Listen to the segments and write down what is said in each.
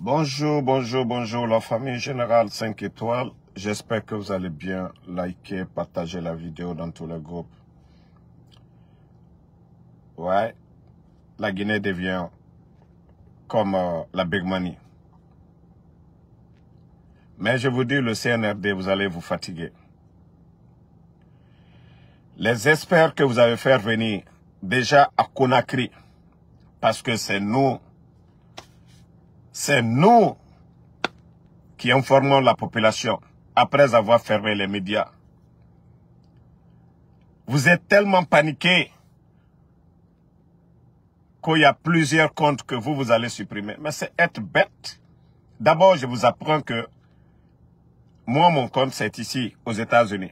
Bonjour, bonjour, bonjour, la famille Générale 5 étoiles. J'espère que vous allez bien. Likez, partagez la vidéo dans tous les groupes. Ouais, la Guinée devient comme la Big Money. Mais je vous dis, le CNRD, vous allez vous fatiguer. Les experts que vous avez fait venir déjà à Conakry, parce que c'est nous qui informons la population après avoir fermé les médias. Vous êtes tellement paniqués qu'il y a plusieurs comptes que vous allez supprimer. Mais c'est être bête. D'abord, je vous apprends que moi, mon compte, c'est ici, aux États-Unis.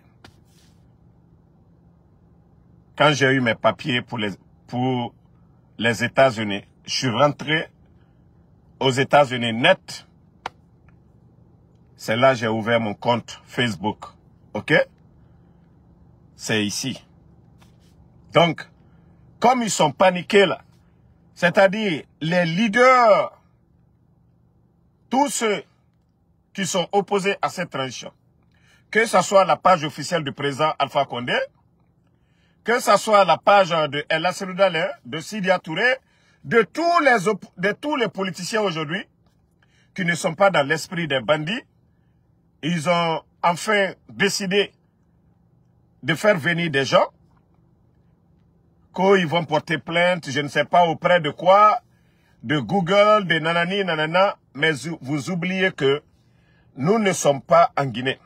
Quand j'ai eu mes papiers pour les États-Unis, je suis rentré aux États-Unis net. C'est là que j'ai ouvert mon compte Facebook. OK? C'est ici. Donc, comme ils sont paniqués là, c'est-à-dire les leaders, tous ceux qui sont opposés à cette transition, que ce soit la page officielle du président Alpha Condé, que ce soit la page de El Asseloudalé, de Sidia Touré, de tous les politiciens aujourd'hui qui ne sont pas dans l'esprit des bandits, ils ont enfin décidé de faire venir des gens qu'ils vont porter plainte, je ne sais pas auprès de quoi, de Google, de nanani, nanana, mais vous oubliez que nous ne sommes pas en Guinée.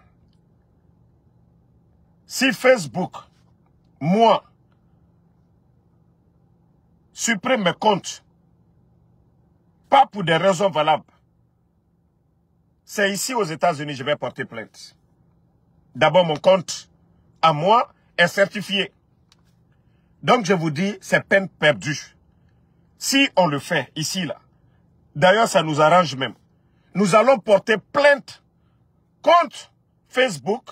Si Facebook, moi, supprime mes comptes, pas pour des raisons valables, c'est ici aux États-Unis que je vais porter plainte. D'abord, mon compte, à moi, est certifié. Donc, je vous dis, c'est peine perdue. Si on le fait ici, là, d'ailleurs, ça nous arrange même. Nous allons porter plainte contre Facebook.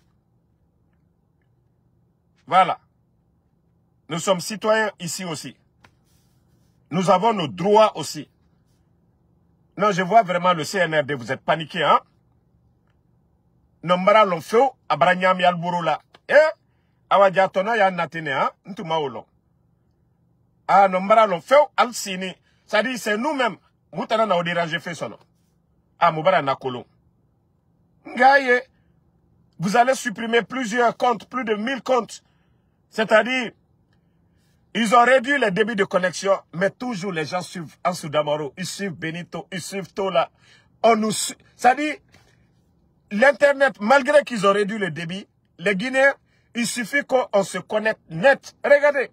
Voilà. Nous sommes citoyens ici aussi. Nous avons nos droits aussi. Non, je vois vraiment le CNRD, vous êtes paniqués, hein? Nombara l'on fait, abranyam yalburu là. Awadjatona ya natine, hein? Ntumaolo. Ah, nombara l'on fait, al sini. Ça dit, c'est nous-mêmes. Moutana na odérangé fait son nom. Ah, moubara na kolon. Ngaye, vous allez supprimer plusieurs comptes, plus de 1000 comptes. C'est-à-dire, ils ont réduit les débits de connexion, mais toujours les gens suivent Ansou Damaro, ils suivent Benito, ils suivent Tola. Ça dit, l'Internet, malgré qu'ils ont réduit le débit, les Guinéens, il suffit qu'on se connecte net. Regardez.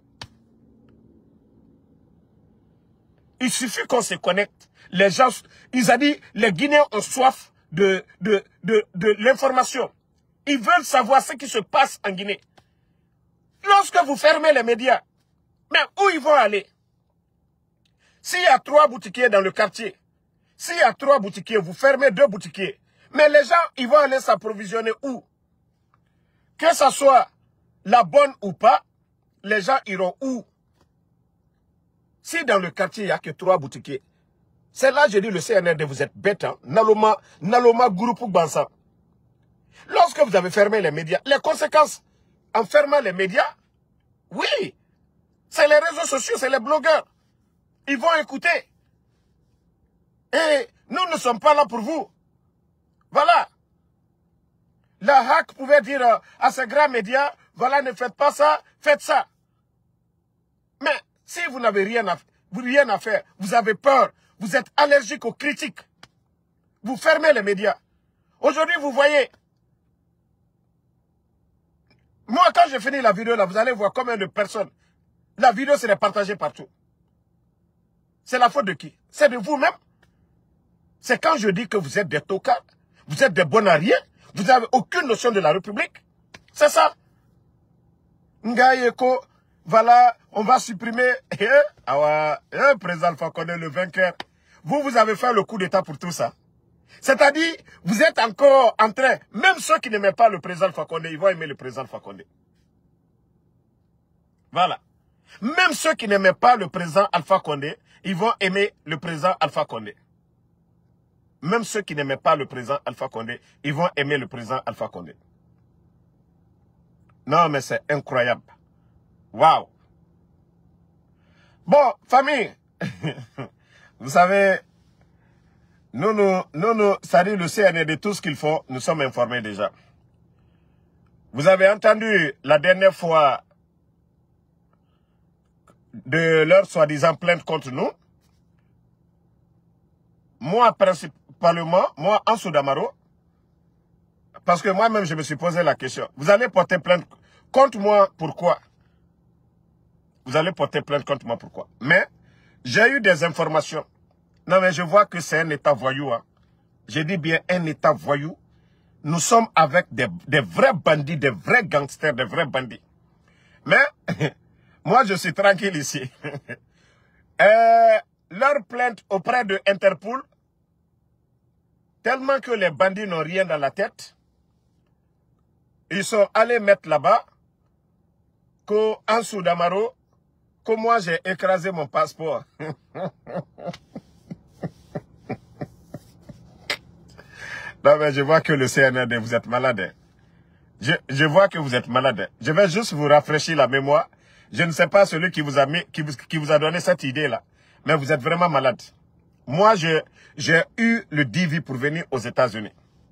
Il suffit qu'on se connecte. Les gens, ils ont dit, les Guinéens ont soif de l'information. Ils veulent savoir ce qui se passe en Guinée. Lorsque vous fermez les médias, mais où ils vont aller? S'il y a 3 boutiquiers dans le quartier, s'il y a 3 boutiquiers, vous fermez 2 boutiquiers. Mais les gens, ils vont aller s'approvisionner où? Que ce soit la bonne ou pas, les gens iront où? Si dans le quartier, il n'y a que 3 boutiquiers, c'est là, je dis, le CNRD, vous êtes bête, hein? Naloma groupe Bansa. Lorsque vous avez fermé les médias, les conséquences en fermant les médias, oui, c'est les réseaux sociaux, c'est les blogueurs. Ils vont écouter. Et nous ne sommes pas là pour vous. Voilà. La hack pouvait dire à ces grands médias, voilà, ne faites pas ça, faites ça. Mais si vous n'avez rien à faire, vous avez peur, vous êtes allergique aux critiques, vous fermez les médias. Aujourd'hui, vous voyez, moi, quand j'ai fini la vidéo, là, vous allez voir combien de personnes. La vidéo serait partagée partout. C'est la faute de qui? C'est de vous-même. C'est quand je dis que vous êtes des tocards, vous êtes des bons à rien, vous n'avez aucune notion de la République. C'est ça. Ngayeko, voilà, on va supprimer. Président Alpha Condé, le vainqueur. Vous avez fait le coup d'État pour tout ça. C'est-à-dire, vous êtes encore en train, même ceux qui n'aimaient pas le président Alpha Condé, ils vont aimer le président Alpha Condé. Voilà. Même ceux qui n'aimaient pas le président Alpha Condé, ils vont aimer le président Alpha Condé. même ceux qui n'aimaient pas le président Alpha Condé, ils vont aimer le président Alpha Condé. Non, mais c'est incroyable. Waouh. Bon, famille, vous savez, ça dit le CNR de tout ce qu'il faut, nous sommes informés déjà. Vous avez entendu la dernière fois de leur soi-disant plainte contre nous. Moi, principalement, moi, Ansou Damaro, parce que moi-même, je me suis posé la question. Vous allez porter plainte contre moi, pourquoi? Vous allez porter plainte contre moi, pourquoi? Mais, j'ai eu des informations. Non, mais je vois que c'est un État voyou. Hein. Je dis bien un État voyou. Nous sommes avec des vrais bandits, des vrais gangsters, des vrais bandits. Mais, moi, je suis tranquille ici. Leur plainte auprès de Interpol, tellement que les bandits n'ont rien dans la tête, ils sont allés mettre là-bas qu'en Soudamaro, que moi j'ai écrasé mon passeport. Non mais je vois que le CNRD, vous êtes malade. Je vois que vous êtes malade. Je vais juste vous rafraîchir la mémoire. Je ne sais pas celui qui vous a donné cette idée-là. Mais vous êtes vraiment malade. Moi, j'ai eu le DV pour venir aux États-Unis.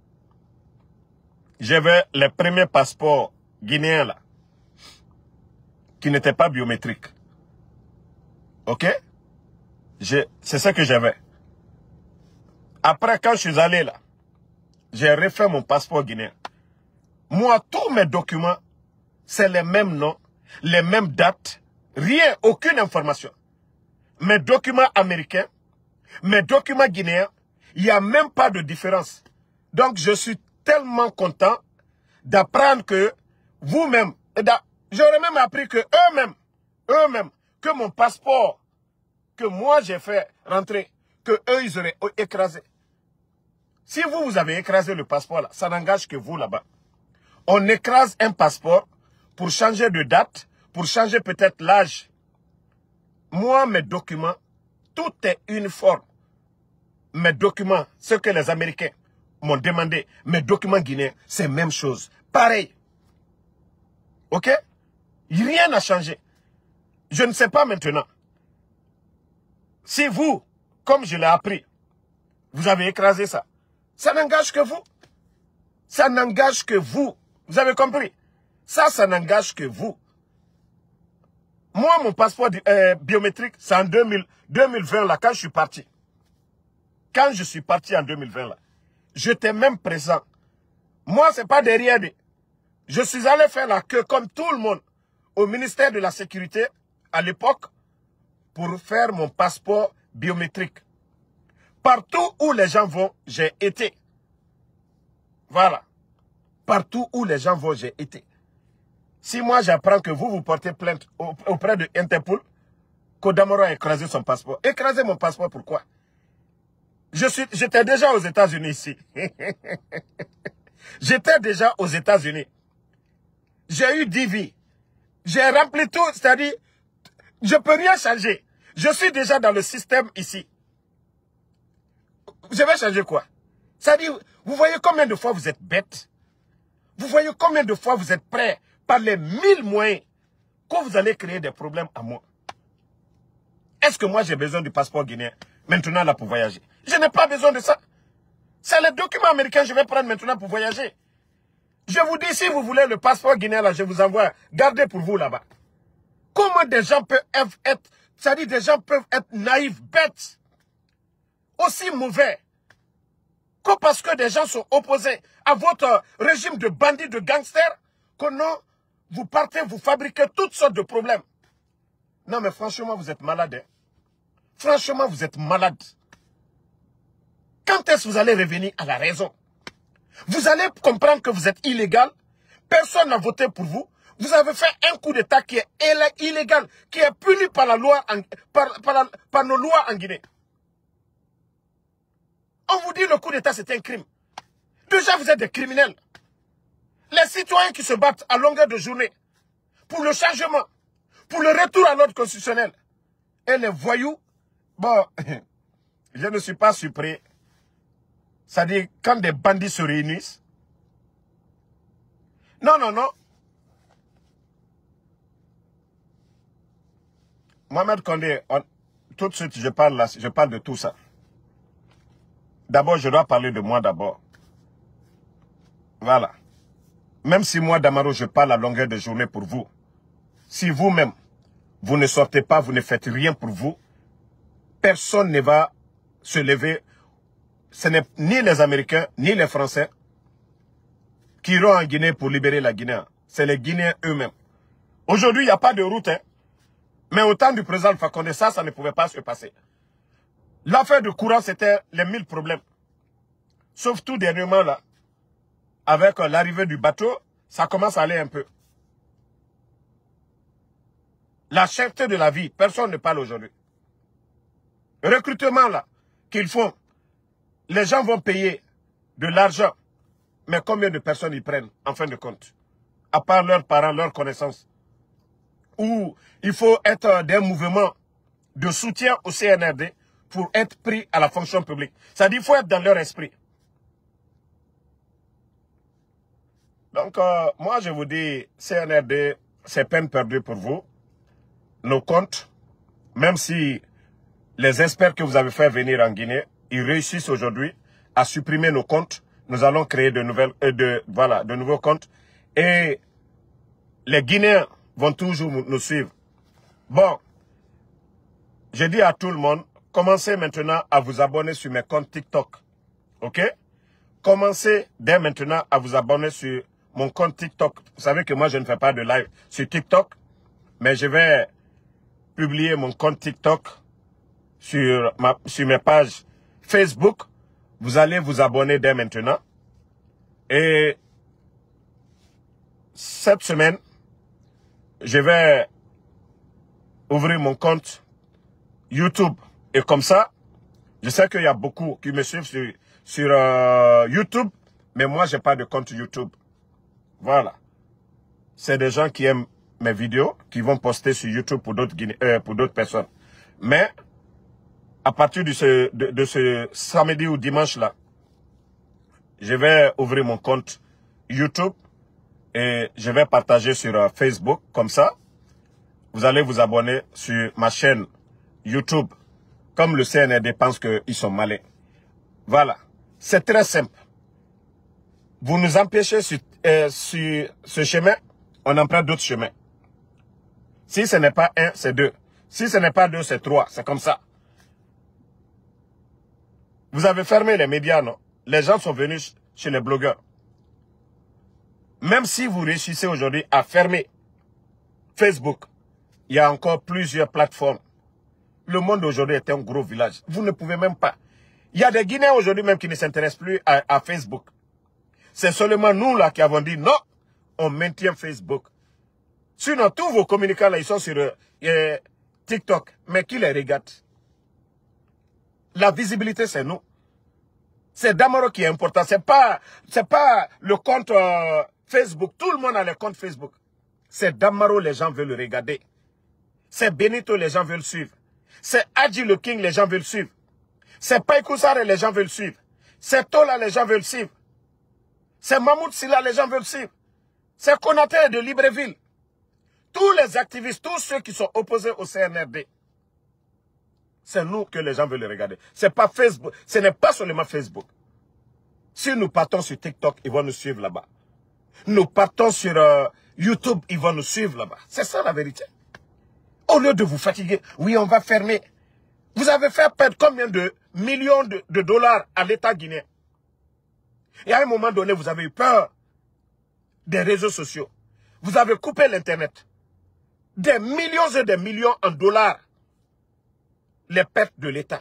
J'avais les premiers passeports guinéens là, qui n'étaient pas biométriques. Ok? C'est ce que j'avais. Après, quand je suis allé là, j'ai refait mon passeport guinéen. Moi, tous mes documents, c'est les mêmes noms, les mêmes dates, rien, aucune information. Mes documents américains, mes documents guinéens, il n'y a même pas de différence. Donc, je suis tellement content d'apprendre que vous-même, j'aurais même appris que eux-mêmes, que mon passeport, que moi j'ai fait rentrer, que eux ils auraient écrasé. Si vous avez écrasé le passeport là, ça n'engage que vous là-bas. On écrase un passeport pour changer de date, pour changer peut-être l'âge. Moi, mes documents, tout est uniforme. Mes documents, ce que les Américains m'ont demandé, mes documents guinéens, c'est la même chose. Pareil. Ok? Rien n'a changé. Je ne sais pas maintenant. Si vous, comme je l'ai appris, vous avez écrasé ça, ça n'engage que vous. Ça n'engage que vous. Vous avez compris? Ça n'engage que vous. Moi, mon passeport biométrique, c'est en 2020, là, quand je suis parti. Quand je suis parti en 2020, là, j'étais même présent. Moi, c'est pas derrière. Je suis allé faire la queue, comme tout le monde, au ministère de la Sécurité, à l'époque, pour faire mon passeport biométrique. Partout où les gens vont, j'ai été. Voilà. Partout où les gens vont, j'ai été. Si moi j'apprends que vous portez plainte auprès de Interpol, qu'Odamaro a écrasé son passeport. Écraser mon passeport, pourquoi? J'étais déjà aux États-Unis ici. J'étais déjà aux États-Unis. J'ai eu DV. J'ai rempli tout, c'est-à-dire, je ne peux rien changer. Je suis déjà dans le système ici. Je vais changer quoi? C'est-à-dire, vous voyez combien de fois vous êtes bête? Vous voyez combien de fois vous êtes prêt par les 1000 moyens que vous allez créer des problèmes à moi? Est-ce que moi j'ai besoin du passeport guinéen maintenant là pour voyager? Je n'ai pas besoin de ça. C'est les documents américains que je vais prendre maintenant pour voyager. Je vous dis, si vous voulez le passeport guinéen là, je vous envoie. Gardez pour vous là-bas. Comment des gens peuvent être, c'est-à-dire des gens peuvent être naïfs, bêtes, aussi mauvais, que parce que des gens sont opposés à votre régime de bandits, de gangsters, que non, vous partez, vous fabriquez toutes sortes de problèmes. Non mais franchement, vous êtes malade. Hein? Franchement, vous êtes malade. Quand est-ce que vous allez revenir à la raison? Vous allez comprendre que vous êtes illégal. Personne n'a voté pour vous. Vous avez fait un coup d'État qui est illégal, qui est puni par la loi, par nos lois en Guinée. On vous dit le coup d'État c'est un crime. Déjà vous êtes des criminels. Les citoyens qui se battent à longueur de journée pour le changement, pour le retour à l'ordre constitutionnel. Et les voyous, bon, je ne suis pas surpris. C'est-à-dire, quand des bandits se réunissent. Non, non, non. Mohamed Condé, tout de suite, je parle de tout ça. D'abord, je dois parler de moi d'abord. Voilà. Même si moi, Damaro, je parle à longueur de journée pour vous. Si vous-même, vous ne sortez pas, vous ne faites rien pour vous, personne ne va se lever. Ce n'est ni les Américains, ni les Français qui iront en Guinée pour libérer la Guinée. C'est les Guinéens eux-mêmes. Aujourd'hui, il n'y a pas de route. Hein. Mais au temps du président Alpha Condé, ça ne pouvait pas se passer. L'affaire de courant, c'était les 1000 problèmes. Sauf tout dernièrement, là, avec l'arrivée du bateau, ça commence à aller un peu. La cherté de la vie, personne ne parle aujourd'hui. Recrutement, là, qu'ils font, les gens vont payer de l'argent. Mais combien de personnes ils prennent, en fin de compte? À part leurs parents, leurs connaissances. Ou il faut être des mouvements de soutien au CNRD pour être pris à la fonction publique. C'est-à-dire qu'il faut être dans leur esprit. Donc, moi, je vous dis, CNRD, c'est peine perdue pour vous. Nos comptes, même si les experts que vous avez fait venir en Guinée, ils réussissent aujourd'hui à supprimer nos comptes. Nous allons créer de nouveaux comptes. Et les Guinéens vont toujours nous suivre. Bon, je dis à tout le monde, commencez maintenant à vous abonner sur mes comptes TikTok. OK? Commencez dès maintenant à vous abonner sur mon compte TikTok. Vous savez que moi, je ne fais pas de live sur TikTok. Mais je vais publier mon compte TikTok sur mes pages Facebook. Vous allez vous abonner dès maintenant. Et cette semaine, je vais ouvrir mon compte YouTube. Et comme ça, je sais qu'il y a beaucoup qui me suivent sur YouTube. Mais moi, je n'ai pas de compte YouTube. Voilà. C'est des gens qui aiment mes vidéos, qui vont poster sur YouTube pour d'autres personnes. Mais, à partir de ce samedi ou dimanche là, je vais ouvrir mon compte YouTube et je vais partager sur Facebook. Comme ça, vous allez vous abonner sur ma chaîne YouTube. Comme le CNRD pense qu'ils sont malins. Voilà. C'est très simple. Vous nous empêchez sur ce chemin, on emprunte d'autres chemins. Si ce n'est pas un, c'est deux. Si ce n'est pas deux, c'est trois. C'est comme ça. Vous avez fermé les médias, non? Les gens sont venus chez les blogueurs. Même si vous réussissez aujourd'hui à fermer Facebook, il y a encore plusieurs plateformes. Le monde aujourd'hui est un gros village. Vous ne pouvez même pas. Il y a des Guinéens aujourd'hui même qui ne s'intéressent plus à Facebook. C'est seulement nous là qui avons dit non, on maintient Facebook. Sinon, tous vos communicants là, ils sont sur TikTok. Mais qui les regarde? La visibilité, c'est nous. C'est Damaro qui est important. C'est pas le compte Facebook. Tout le monde a le compte Facebook. C'est Damaro, les gens veulent le regarder. C'est Benito, les gens veulent suivre. C'est Adji le King, les gens veulent suivre. C'est Païkou Sarr, les gens veulent suivre. C'est Tola, les gens veulent suivre. C'est Mahmoud Silla, les gens veulent suivre. C'est Konaté de Libreville. Tous les activistes, tous ceux qui sont opposés au CNRD, c'est nous que les gens veulent regarder. C'est pas Facebook. Ce n'est pas seulement Facebook. Si nous partons sur TikTok, ils vont nous suivre là-bas. Nous partons sur YouTube, ils vont nous suivre là-bas. C'est ça la vérité. Au lieu de vous fatiguer, oui, on va fermer. Vous avez fait perdre combien de millions de dollars à l'État guinéen? Et à un moment donné, vous avez eu peur des réseaux sociaux. Vous avez coupé l'Internet. Des millions et des millions en dollars. Les pertes de l'État.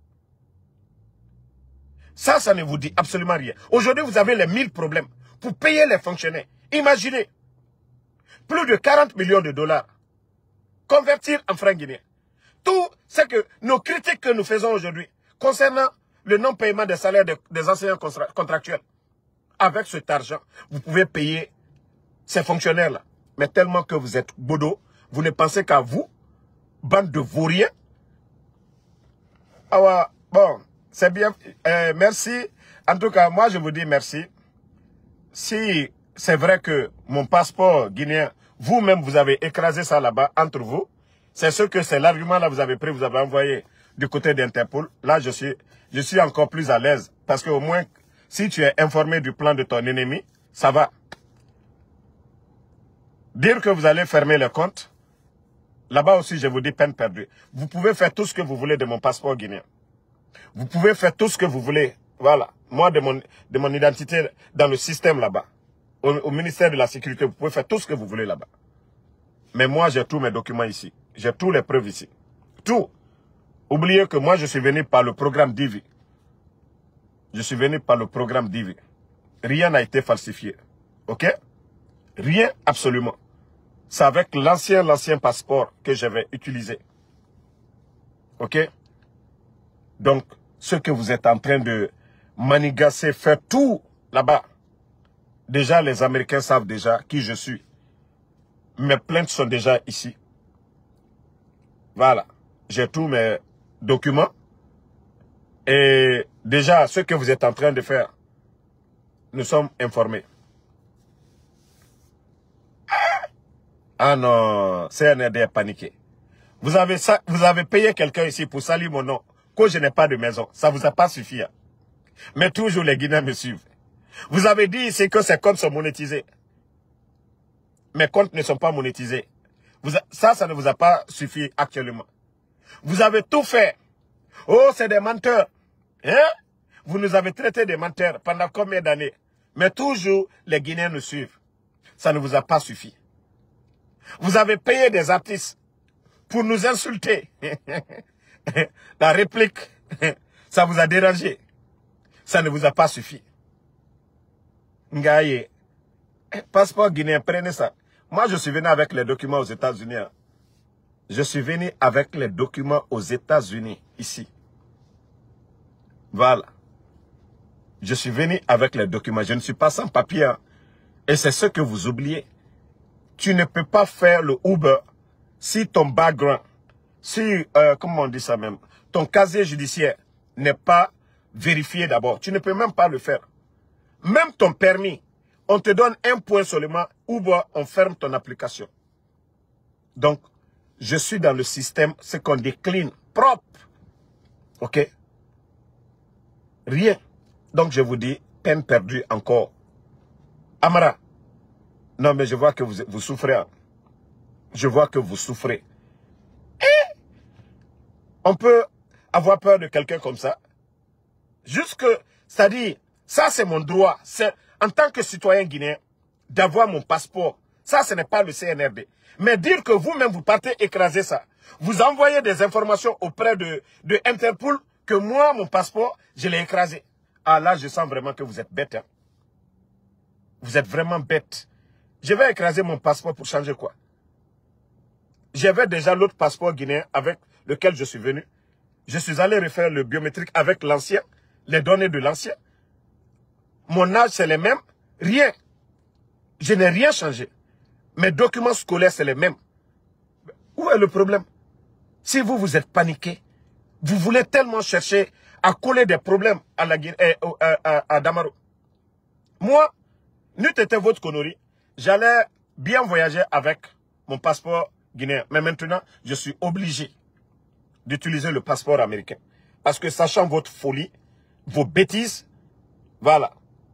Ça ne vous dit absolument rien. Aujourd'hui, vous avez les 1000 problèmes pour payer les fonctionnaires. Imaginez, plus de 40 millions de dollars. Convertir en francs guinéens. Tout ce que nos critiques que nous faisons aujourd'hui concernant le non-paiement des salaires des enseignants contractuels. Avec cet argent, vous pouvez payer ces fonctionnaires-là. Mais tellement que vous êtes bodo, vous ne pensez qu'à vous, bande de vauriens. Ah ouais, bon, c'est bien. Merci En tout cas, moi, je vous dis merci. Si c'est vrai que mon passeport guinéen, vous-même, vous avez écrasé ça là-bas, entre vous, c'est ce que c'est l'argument là vous avez pris, vous avez envoyé du côté d'Interpol. Là, je suis encore plus à l'aise. Parce qu'au moins, si tu es informé du plan de ton ennemi, ça va. Dire que vous allez fermer le compte, là-bas aussi, je vous dis peine perdue. Vous pouvez faire tout ce que vous voulez de mon passeport guinéen. Vous pouvez faire tout ce que vous voulez. Voilà. Moi, de mon identité dans le système là-bas. Au ministère de la Sécurité, vous pouvez faire tout ce que vous voulez là-bas. Mais moi, j'ai tous mes documents ici. J'ai tous les preuves ici. Tout. Oubliez que moi, je suis venu par le programme Divi. Je suis venu par le programme Divi. Rien n'a été falsifié. OK? Rien, absolument. C'est avec l'ancien passeport que j'avais utilisé. OK? Donc, ce que vous êtes en train de manigasser, faire tout là-bas. Déjà, les Américains savent déjà qui je suis. Mes plaintes sont déjà ici. Voilà. J'ai tous mes documents. Et déjà, ce que vous êtes en train de faire, nous sommes informés. Ah non, CNRD est paniqué. Vous avez payé quelqu'un ici pour salir mon nom, que je n'ai pas de maison. Ça vous a pas suffi. Hein? Mais toujours les Guinéens me suivent. Vous avez dit ici que ces comptes sont monétisés. Mes comptes ne sont pas monétisés. Ça ne vous a pas suffi actuellement. Vous avez tout fait. Oh, c'est des menteurs. Hein? Vous nous avez traités de menteurs pendant combien d'années? Mais toujours, les Guinéens nous suivent. Ça ne vous a pas suffi. Vous avez payé des artistes pour nous insulter. La réplique, ça vous a dérangé. Ça ne vous a pas suffi. Ngaye, passeport guinéen, prenez ça. Moi, je suis venu avec les documents aux États-Unis. Je suis venu avec les documents aux États-Unis, ici. Voilà. Je suis venu avec les documents. Je ne suis pas sans papier. Hein. Et c'est ce que vous oubliez. Tu ne peux pas faire le Uber si ton background, si, comment on dit ça même, ton casier judiciaire n'est pas vérifié d'abord. Tu ne peux même pas le faire. Même ton permis, on te donne un point seulement, Uber, on ferme ton application. Donc, je suis dans le système, ce qu'on décline, propre. OK? Rien. Donc, je vous dis, peine perdue encore. Amara. Non, mais je vois que vous souffrez. Hein. Je vois que vous souffrez. Et on peut avoir peur de quelqu'un comme ça. Jusque, c'est-à-dire, ça c'est mon droit. C'est en tant que citoyen guinéen, d'avoir mon passeport. Ça, ce n'est pas le CNRD. Mais dire que vous-même, vous partez écraser ça. Vous envoyez des informations auprès de Interpol que moi, mon passeport, je l'ai écrasé. Ah là, je sens vraiment que vous êtes bête. Hein. Vous êtes vraiment bête. Je vais écraser mon passeport pour changer quoi? J'avais déjà l'autre passeport guinéen avec lequel je suis venu. Je suis allé refaire le biométrique avec l'ancien, les données de l'ancien. Mon âge, c'est les mêmes. Rien. Je n'ai rien changé. Mes documents scolaires, c'est les mêmes. Où est le problème? Si vous êtes paniqué, vous voulez tellement chercher à coller des problèmes à la Guinée, à Damaro. Moi, n'eût été votre connerie, j'allais bien voyager avec mon passeport guinéen. Mais maintenant, je suis obligé d'utiliser le passeport américain. Parce que sachant votre folie, vos bêtises, voilà.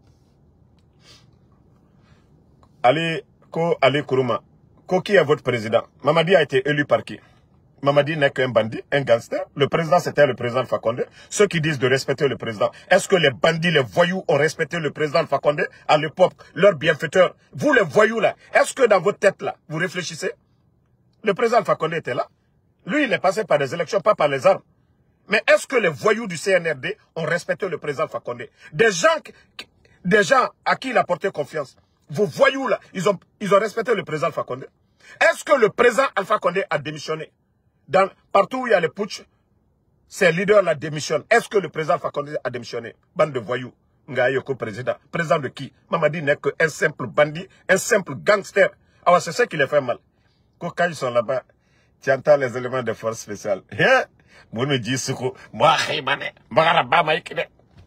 Ali Kourouma, qui est votre président? Mamadi a été élu par qui? Mamadi n'est qu'un bandit, un gangster. Le président, c'était le président Alpha Condé. Ceux qui disent de respecter le président, est-ce que les bandits, les voyous ont respecté le président Alpha Condé à l'époque, leurs bienfaiteurs? Vous, les voyous là, est-ce que dans votre tête là, vous réfléchissez? Le président Alpha Condé était là. Lui, il est passé par des élections, pas par les armes. Mais est-ce que les voyous du CNRD ont respecté le président Alpha Condé? Des gens à qui il a porté confiance. Vos voyous là, ils ont respecté le président Alpha Condé. Est-ce que le président Alpha Condé a démissionné? Partout où il y a les putsch, ces leaders-là démissionnent. Est-ce que le président Alpha Condé a démissionné? Bande de voyous. Ngayoko président. Président de qui? Mamadi n'est qu'un simple bandit, un simple gangster. Alors c'est ça qui les fait mal. Quand ils sont là-bas, tu entends les éléments de force spéciale.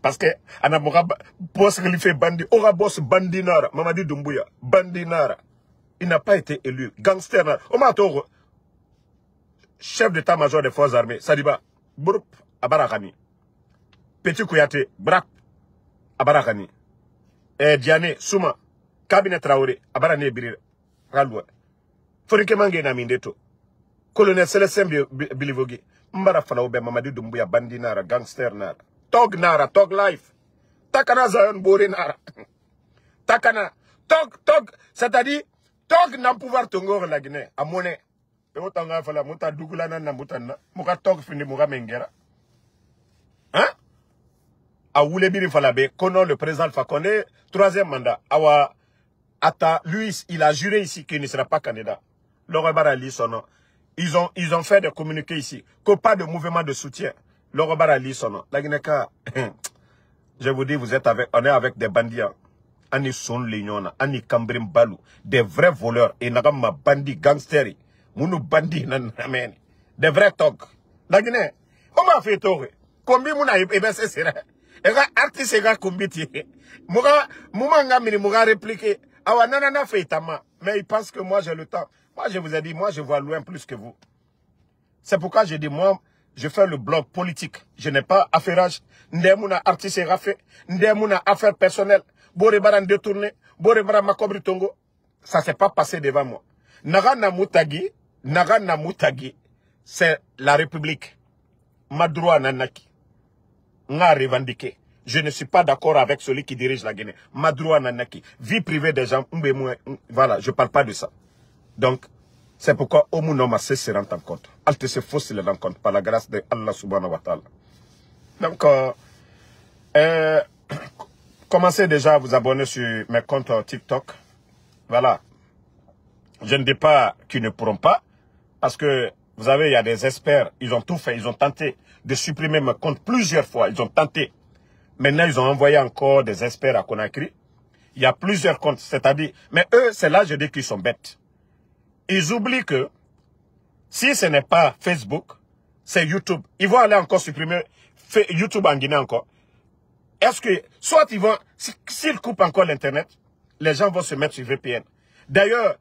Parce que, Anamora, boss qui fait bandit, aura boss bandinara, Mamadi Doumbouya, bandinara. Il n'a pas été élu. Gangster, Omatoro, chef d'état-major des forces armées, Sadiba, Broup, Abarakani. Petit Kouyaté, Brap, Abarakani. Et Diane, Souma, Cabinet Traoré, Abarane Birir, Ralwa. Forike Mange Namindeto. Colonel Célestin Bilivogi. Mbara Falaoube, Mamadi Doumbouya, bandinara, gangster nara. Tog nara, tog life. Takana Zayon Bori nara. Takana, tog, c'est-à-dire, tog n'a pouvoir tongor la Guinée, à monnaie. Et autant nga fala, mouta dougoulana na moutana, mouka tog fini mouka mengera. Hein? A Oulebiri Falabe, connaît le président Alpha Condé, 3e mandat. Awa, Ata, lui, il a juré ici qu'il ne sera pas candidat. Laurent Barali, son nom. Ils ont fait des communiqués ici, que pas de mouvement de soutien. Laurent Barali, son nom. La Guinée-Ka, je vous dis, on est avec des bandits. Ani son lignona, ani kambrim balou, des vrais voleurs, et nagama bandits gangsters, mounou bandits nanameni, des vrais togs. La Guinée, on m'a fait tort. Combien mouna ebesse sera? Et là, artiste ega kumbiti. Mouma ngamini moura répliquer. Awa nanana fait tama. Mais il pense que moi j'ai le temps. Moi je vous ai dit, moi je vois loin plus que vous. C'est pourquoi j'ai dit, moi, je fais le blog politique. Je n'ai pas affairage. Ndemuna artiste ega fait. Ndemuna affaire personnelle. Borebaran détourné, Borebara Makobri Tongo, ça s'est pas passé devant moi. Nagana Moutagi, c'est la République. Ma droit nanaki. Nga revendiqué. Je ne suis pas d'accord avec celui qui dirige la Guinée. Ma droit nanaki. Vie privée des gens, voilà, je parle pas de ça. Donc, c'est pourquoi Omunoma se rend en compte. Alte se faut se rendre compte par la grâce de Allah subhanahu wa ta'ala. Donc, commencez déjà à vous abonner sur mes comptes TikTok. Voilà. Je ne dis pas qu'ils ne pourront pas. Parce que, vous savez, il y a des experts. Ils ont tout fait. Ils ont tenté de supprimer mes comptes plusieurs fois. Ils ont tenté. Maintenant, ils ont envoyé encore des experts à Conakry. Il y a plusieurs comptes. C'est-à-dire, mais eux, c'est là, je dis qu'ils sont bêtes. Ils oublient que, si ce n'est pas Facebook, c'est YouTube. Ils vont aller encore supprimer YouTube en Guinée encore. Est-ce que, soit ils vont, s'ils coupent encore l'Internet, les gens vont se mettre sur VPN. D'ailleurs,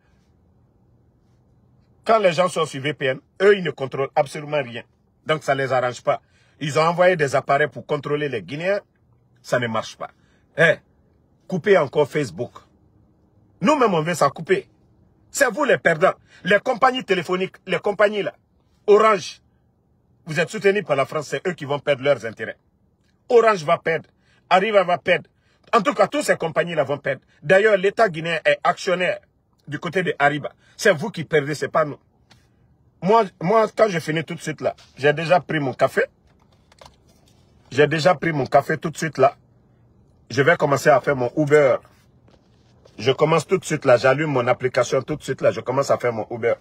quand les gens sont sur VPN, eux, ils ne contrôlent absolument rien. Donc, ça ne les arrange pas. Ils ont envoyé des appareils pour contrôler les Guinéens. Ça ne marche pas. Coupez encore Facebook. Nous-mêmes, on veut ça couper. C'est vous les perdants. Les compagnies téléphoniques, les compagnies là, Orange, vous êtes soutenus par la France, c'est eux qui vont perdre leurs intérêts. Orange va perdre. Arriva va perdre. En tout cas, toutes ces compagnies-là vont perdre. D'ailleurs, l'État guinéen est actionnaire du côté de Arriba. C'est vous qui perdez, c'est pas nous. Moi, quand je finis tout de suite là, j'ai déjà pris mon café. J'ai déjà pris mon café tout de suite là. Je vais commencer à faire mon Uber. Je commence tout de suite là. J'allume mon application tout de suite là. Je commence à faire mon Uber.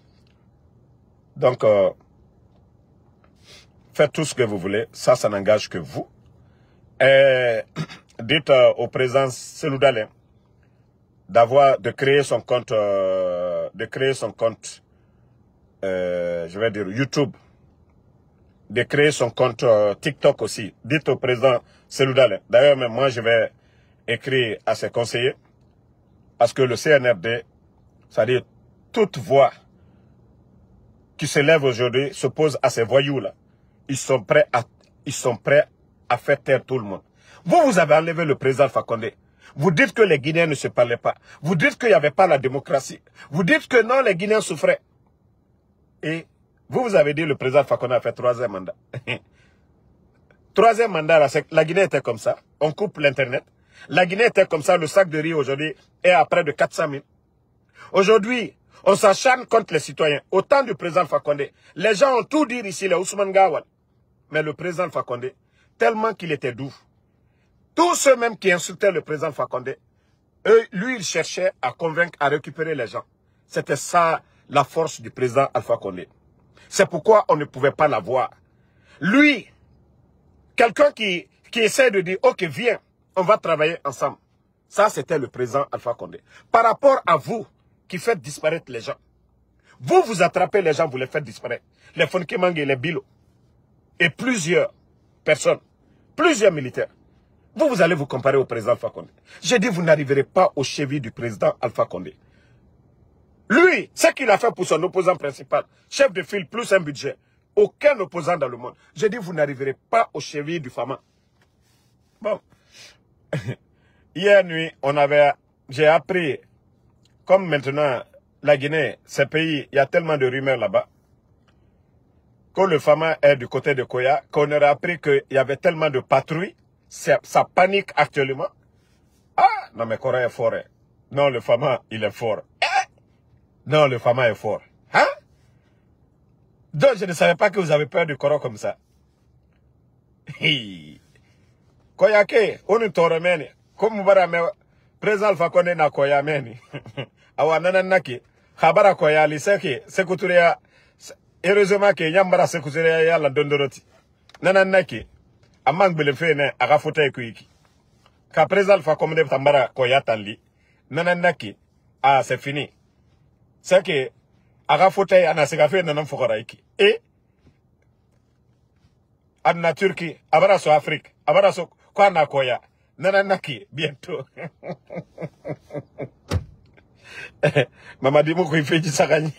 Donc, faites tout ce que vous voulez. Ça n'engage que vous. Et dites au président Cellou Dalein de créer son compte, je vais dire YouTube, de créer son compte TikTok aussi. Dites au président Cellou Dalein. D'ailleurs, même moi, je vais écrire à ses conseillers, parce que le CNRD, c'est-à-dire toute voix qui se lève aujourd'hui, s'oppose à ces voyous-là. Ils sont prêts à faire taire tout le monde. Vous avez enlevé le président Alpha Condé. Vous dites que les Guinéens ne se parlaient pas. Vous dites qu'il n'y avait pas la démocratie. Vous dites que non, les Guinéens souffraient. Et vous avez dit que le président Alpha Condé a fait 3e mandat. 3e mandat, la Guinée était comme ça. On coupe l'Internet. La Guinée était comme ça. Le sac de riz aujourd'hui est à près de 400 000. Aujourd'hui, on s'acharne contre les citoyens. Au temps du président Alpha Condé, les gens ont tout dit ici, les Ousmane Gawal. Mais le président Alpha Condé, tellement qu'il était doux. Tous ceux même qui insultaient le président Alpha Condé, eux, lui, il cherchait à convaincre, à récupérer les gens. C'était ça, la force du président Alpha Condé. C'est pourquoi on ne pouvait pas l'avoir. Lui, quelqu'un qui essaie de dire, ok, viens, on va travailler ensemble. Ça, c'était le président Alpha Condé. Par rapport à vous, qui faites disparaître les gens. Vous attrapez les gens, vous les faites disparaître. Les Fonkemangue et les Bilo. Et plusieurs personnes, plusieurs militaires. Vous allez vous comparer au président Alpha Condé. J'ai dit, vous n'arriverez pas au chevilles du président Alpha Condé. Lui, ce qu'il a fait pour son opposant principal, chef de file plus un budget, aucun opposant dans le monde. J'ai dit, vous n'arriverez pas au chevilles du Fama. Bon. Hier nuit, j'ai appris, comme maintenant, la Guinée, ce pays, il y a tellement de rumeurs là-bas, que le Fama est du côté de Koya, qu'on aurait appris qu'il y avait tellement de patrouilles, ça panique actuellement. Ah, non mais Koya est fort. Hein. Non, le Fama, il est fort. Non, le Fama est fort. Hein? Donc, je ne savais pas que vous avez peur du Koro comme ça. Koyake, on est tormeni. Comme vous voyez, président Alpha Condé na Koya meni. Awa nananaki, Habara Koya liseki, sekuturia, heureusement que Yambara sekuturia yala dondoroti. Nananaki, amang belefene, agafuta ekuiki. Ka président Alpha Condé tambara Koya tali. Nananaki, ah, c'est fini. C'est que, agafuta anasikafe nanan fokoraiki. Et, Adna Turquie, Abaraso Afrique, Abaraso Kwana Koya, Nananaki, bientôt. Mama Dimou Koufeji Sakani.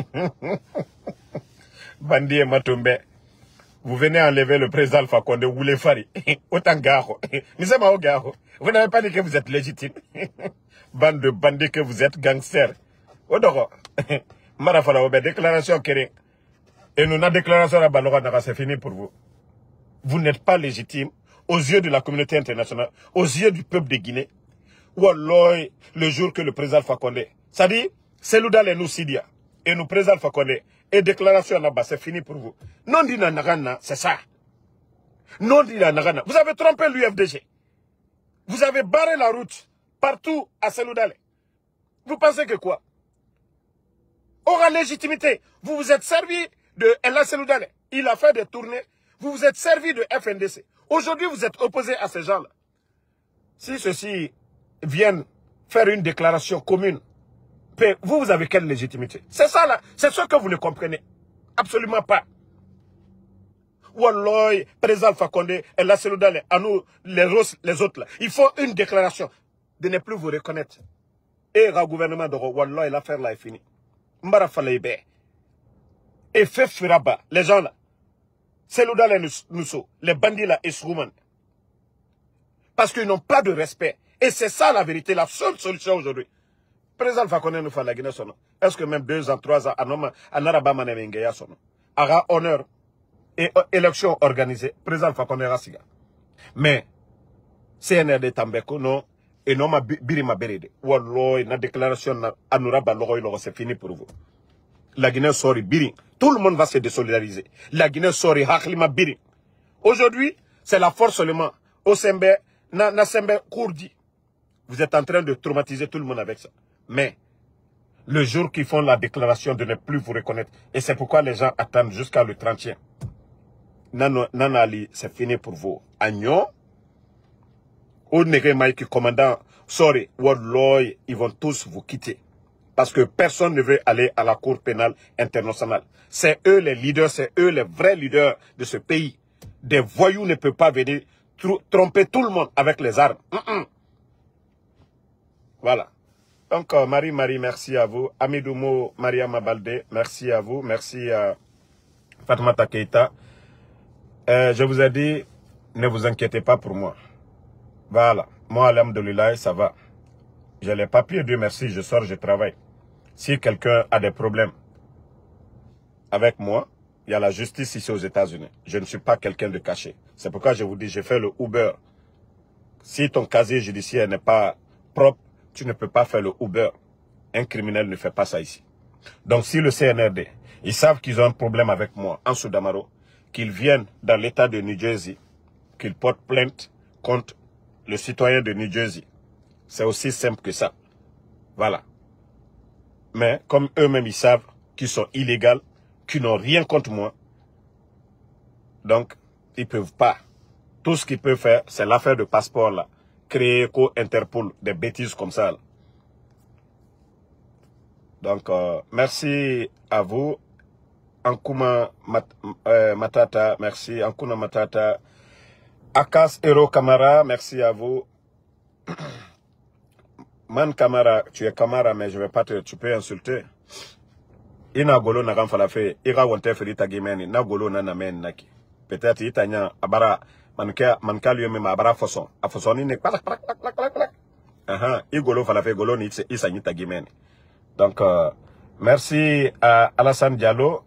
Bandi et Matumbe. Vous venez enlever le président Alpha Condé, vous voulez faire. Autant garo. Vous n'avez pas dit que vous êtes légitime. Bande de bandits que vous êtes gangsters. Odoro. Marafala Obe, déclaration Kéré. Et nous, la déclaration à Balora, c'est fini pour vous. Vous n'êtes pas légitime aux yeux de la communauté internationale, aux yeux du peuple de Guinée. Wallah, le jour que le président Alpha Condé, ça dit, c'est l'Oudal et nous Sidia, et nous président Alpha Condé, et déclaration là-bas, c'est fini pour vous. Non dit Nagana, c'est ça. Non dit Nagana. Vous avez trompé l'UFDG. Vous avez barré la route partout à Seloudale. Vous pensez que quoi? Aura légitimité. Vous vous êtes servi de Ella Seloudale. Il a fait des tournées. Vous vous êtes servi de FNDC. Aujourd'hui, vous êtes opposé à ces gens-là. Si ceux-ci viennent faire une déclaration commune, vous avez quelle légitimité? C'est ça là, c'est ce que vous ne comprenez. Absolument pas. Wallah, président Alpha Condé, et la Seloudale, à nous, les autres là. Il faut une déclaration de ne plus vous reconnaître. Et le gouvernement de Wallah, l'affaire là est finie. Mbara Falaïbe. Et fait Firaba, les gens là. C'est l'Oudal et Nousso, les bandits là, et Srouman. Parce qu'ils n'ont pas de respect. Et c'est ça la vérité, la seule solution aujourd'hui. Président Alpha Condé nous fait la Guinée son nom. Est-ce que même 2 ans, 3 ans, en Araba Manemengeya son nom. Aura honneur et élection organisée, président Alpha Condé Rassiga. Mais, CNRD Tambeko, non, et non ma Birima Berede. Wallah, la déclaration à Nouraba Loro, c'est fini pour vous. La Guinée sori Biri. Tout le monde va se désolidariser. La Guinée sori Haklima Biri. Aujourd'hui, c'est la force seulement. Osembe, Nasembe Kourdi. Vous êtes en train de traumatiser tout le monde avec ça. Mais, le jour qu'ils font la déclaration de ne plus vous reconnaître, et c'est pourquoi les gens attendent jusqu'à le 30e. Nanali, c'est fini pour vous. Agnon, Onege Maïki, commandant, sorry, Walloy, ils vont tous vous quitter. Parce que personne ne veut aller à la Cour pénale internationale. C'est eux les leaders, c'est eux les vrais leaders de ce pays. Des voyous ne peuvent pas venir tromper tout le monde avec les armes. Voilà. Donc, Marie, merci à vous. Amidoumo, Mariama Baldé, merci à vous. Merci à Fatoumata Keïta. Je vous ai dit, ne vous inquiétez pas pour moi. Voilà. Moi, alhamdoulilah, ça va. J'ai les papiers, Dieu merci, je sors, je travaille. Si quelqu'un a des problèmes avec moi, il y a la justice ici aux États-Unis. Je ne suis pas quelqu'un de caché. C'est pourquoi je vous dis, j'ai fait le Uber. Si ton casier judiciaire n'est pas propre, tu ne peux pas faire le Uber. Un criminel ne fait pas ça ici. Donc si le CNRD, ils savent qu'ils ont un problème avec moi en Soudamaro, qu'ils viennent dans l'État de New Jersey, qu'ils portent plainte contre le citoyen de New Jersey. C'est aussi simple que ça. Voilà. Mais comme eux-mêmes, ils savent qu'ils sont illégaux, qu'ils n'ont rien contre moi, donc ils ne peuvent pas. Tout ce qu'ils peuvent faire, c'est l'affaire de passeport là. Créer co-Interpol, des bêtises comme ça. Là. Donc, merci à vous. Ankuma Matata, merci. Ankuna Matata. Akas Hero Kamara, merci à vous. Man Kamara, tu es Kamara, mais je vais pas te... Tu peux insulter. Ina golo na gamfalafe, ira wonte ferita gimeni, na golo na namen naki. Peut-être itanya abara manka lui même abara façon. A façon ni ne klak. Aha, igolo falafe golo ni isa nyita gimeni. Donc merci à Alassane Diallo,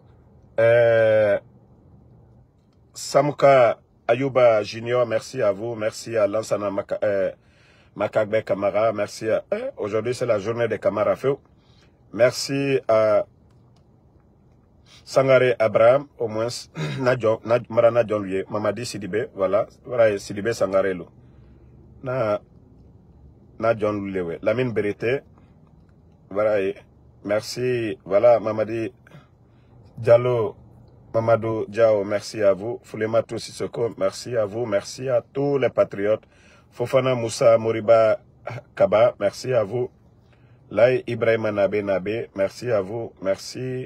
Samuka Ayuba Junior, merci à vous, merci à Lansana Makagbe Kamara, merci à... aujourd'hui c'est la journée des Kamara Feu. Merci à Sangare Abraham, au moins, Marana John Lié, Mamadi Sidibé, voilà Sidibé Sangare Lo. Na John Lié, Lamine Berete, voilà, merci, voilà, Mamadi Diallo, Mamadou Diao, merci à vous. Foulematou Sissoko, merci à vous, merci à tous les patriotes. Fofana Moussa Moriba Kaba, merci à vous. Lai Ibrahima Nabe, merci à vous, merci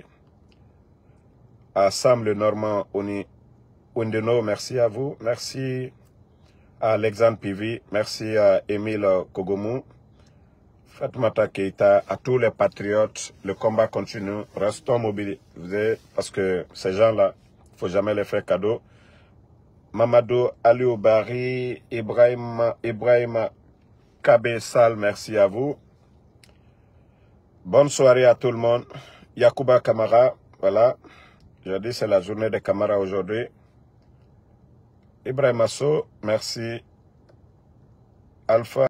à Sam le Normand Undeno, merci à vous. Merci à Alexandre Pivi, merci à Émile Kogomou, Fatmata Keita, à tous les patriotes. Le combat continue, restons mobilisés parce que ces gens-là, il ne faut jamais les faire cadeau. Mamadou Aliou Bari, Ibrahima Kabe Sal, merci à vous. Bonne soirée à tout le monde. Yacouba Kamara, voilà. Je dis c'est la journée des Kamara aujourd'hui. Ibrahim Asso, merci. Alpha.